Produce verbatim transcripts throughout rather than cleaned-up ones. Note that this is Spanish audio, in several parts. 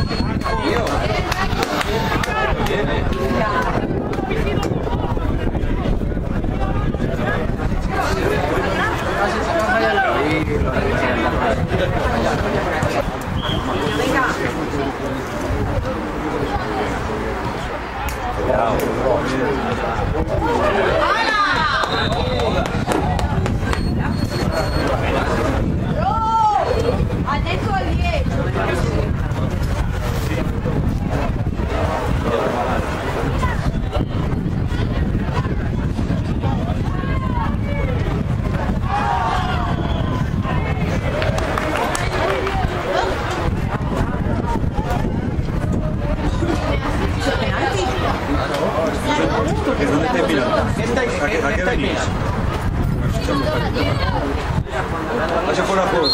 Vaya por la juego.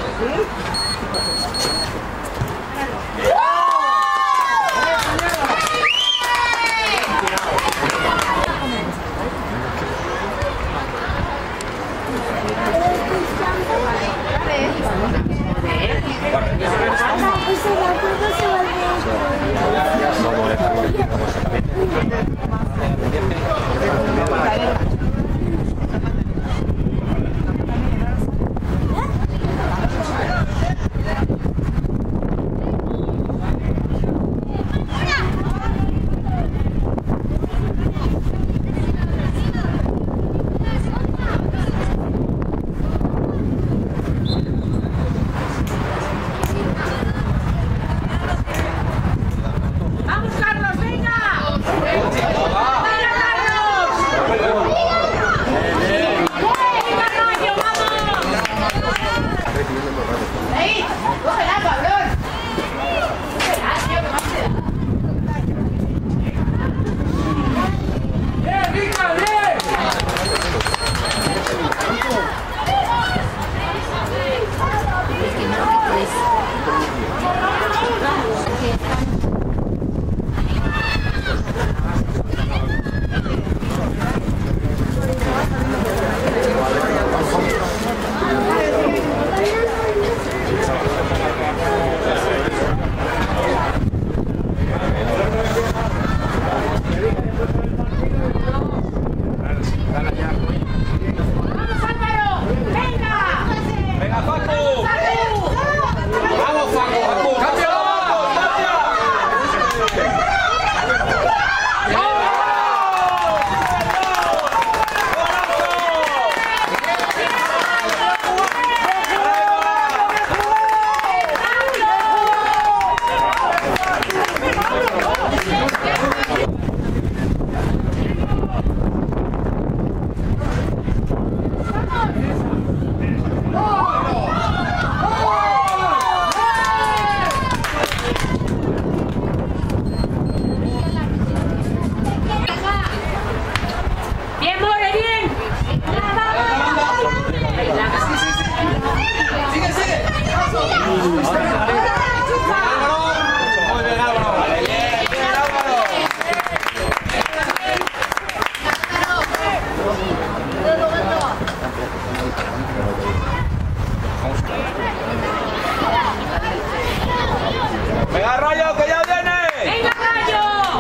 ¡Venga, Rayo, que ya viene! ¡Venga, Rayo!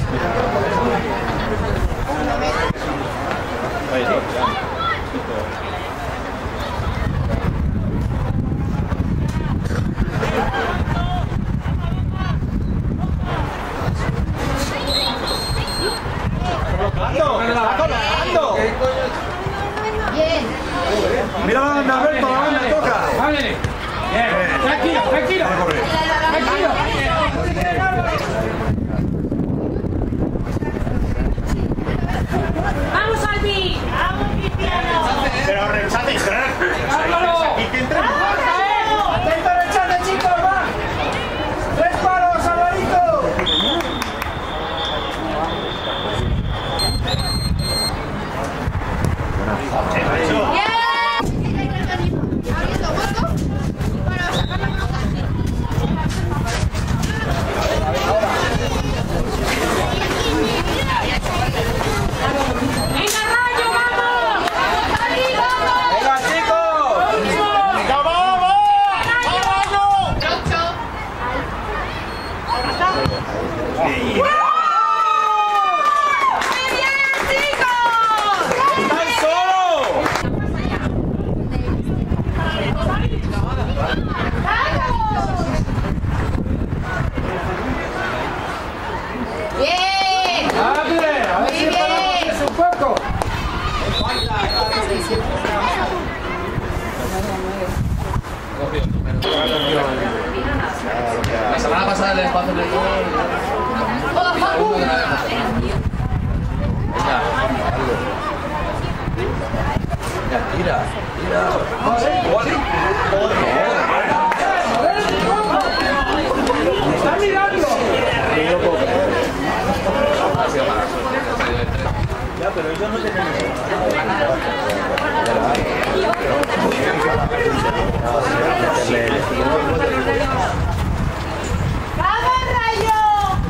¡Ando! ¡Ando! Bien. Mira la banda, Alberto, la banda toca. Vale. Bien. Tranquilo, tranquilo. Tranquilo. ¡Vamos, Albi! ¡Vamos, Cristiano! Pero rechate, Gerard. ¡Álvaro! ¿Y qué entra? ¡Atento, rechate, chicos! ¡Va! ¡Tres palos, Alvarito! Abriendo hueco para sacar la pelota. Mira, mira. ¡Está mirando! Ya, pero ellos no tienen ¡Vamos, Rayo!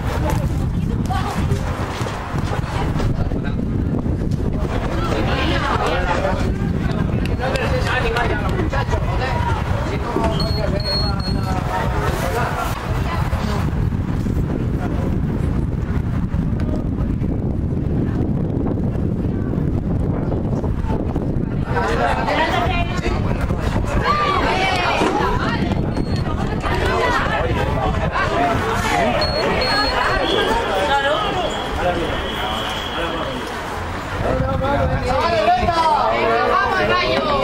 ¡Vamos, Rayo!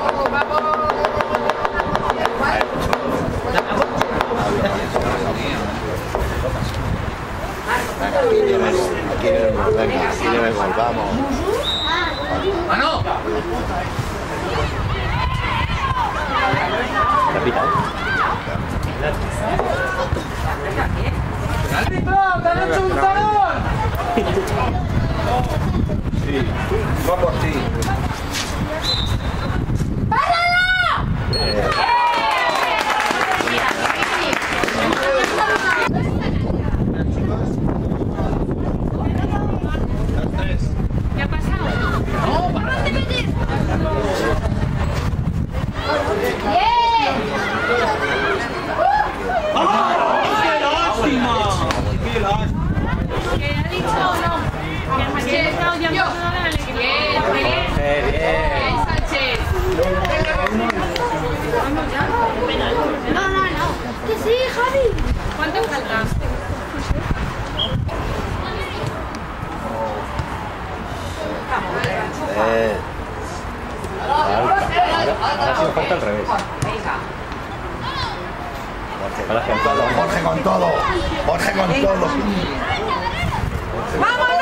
Aquí viene el gol, venga, aquí viene el gol, vamos. ¡Mano! Capitán. ¡Árbitro! ¡Te han hecho un talón! Sí, va por ti. ¿Qué ha pasado? ¡No! ¡Vamos a meter! ¡Bien! ¡Qué lástima! ¡Qué lástima! ¿Qué ha dicho o no? Que ha estado llamando a la alegría. Bien, bien. Bien, Sánchez. No, no, no. Que sí, Javi. ¿Cuánto falta? Eh. Ahora sí falta al revés. Jorge con todo, Jorge con todo. ¡Vamos!